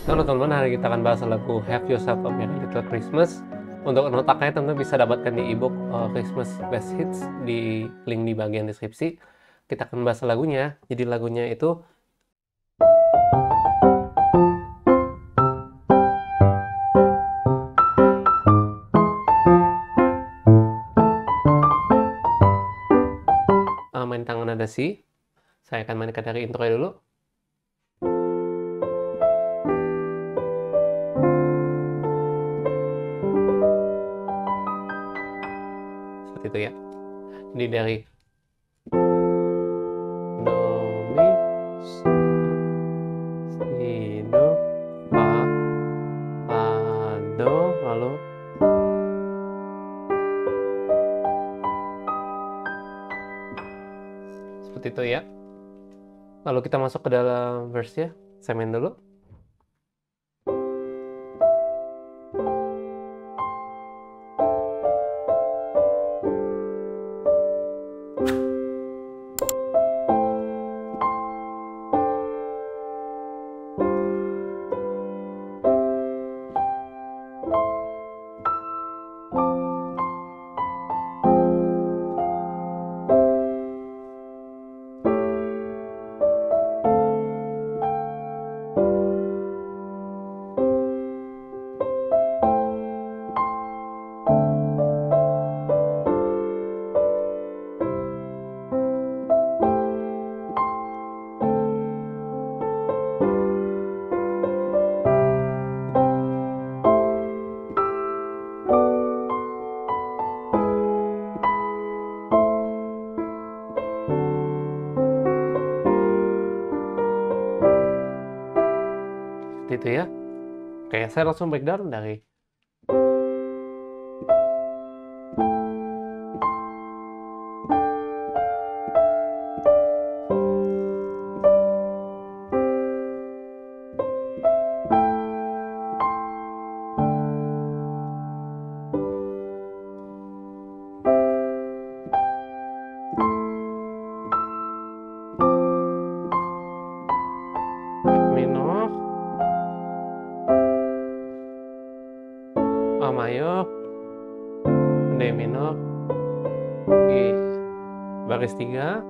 Halo teman-teman, hari kita akan bahas lagu Have Yourself a Merry Little Christmas. Untuk notaknya teman-teman bisa dapatkan di ebook Christmas Best Hits di link di bagian deskripsi. Kita akan bahas lagunya. Jadi lagunya itu main tangan nada C. Saya akan mainkan dari intro dulu. Seperti itu ya. Jadi dari Do, Mi, Si, Do, Fa, Do, lalu seperti itu ya. Lalu kita masuk ke dalam verse-nya. Saya main dulu. Itu ya. Kayak saya langsung breakdown dari minor, A mayor, D minor, G baris 3,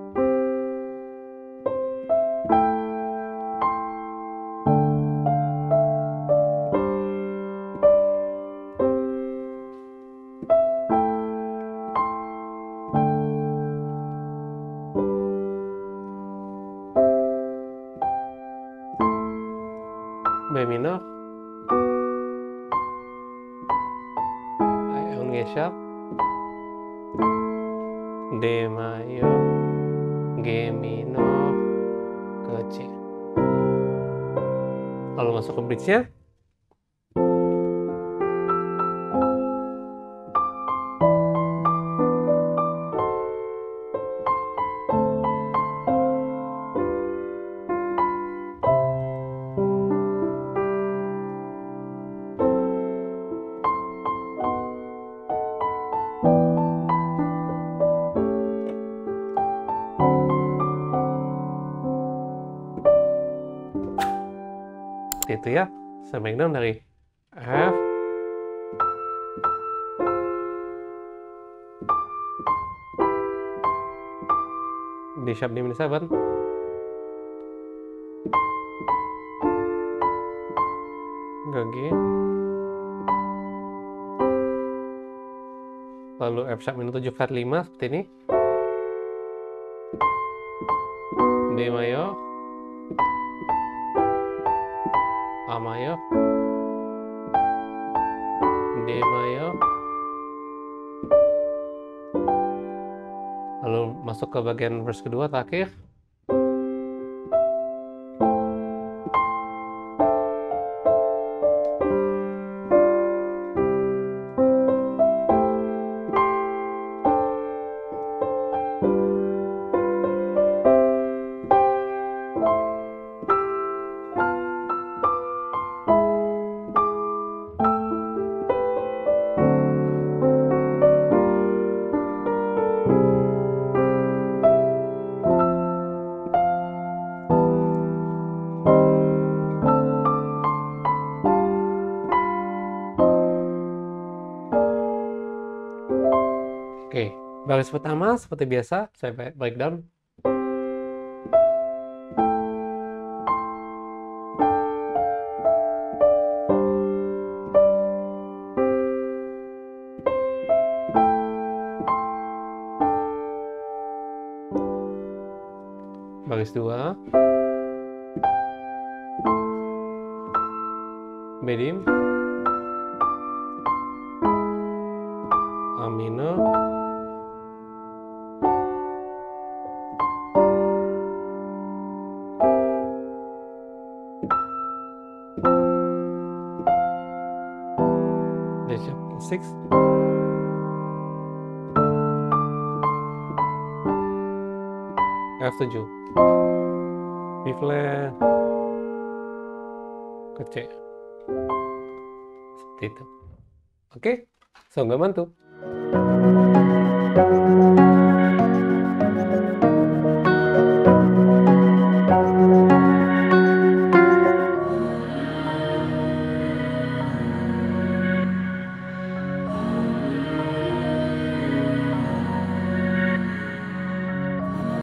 B minor, A G sharp, D mayor, G minor, ke C. Lalu masuk ke bridge-nya. Seperti itu ya. Saya breakdown dari F, D sharp D minor 7, ke G, lalu F sharp minor 7 flat 5 seperti ini, D mayor, A mayor, D mayor, lalu masuk ke bagian verse kedua terakhir. Oke, baris pertama seperti biasa saya breakdown. Baris 2, B dim, A minor, D sharp 6, F7, B flat ke C. Seperti itu. Oke, so nggak bantu.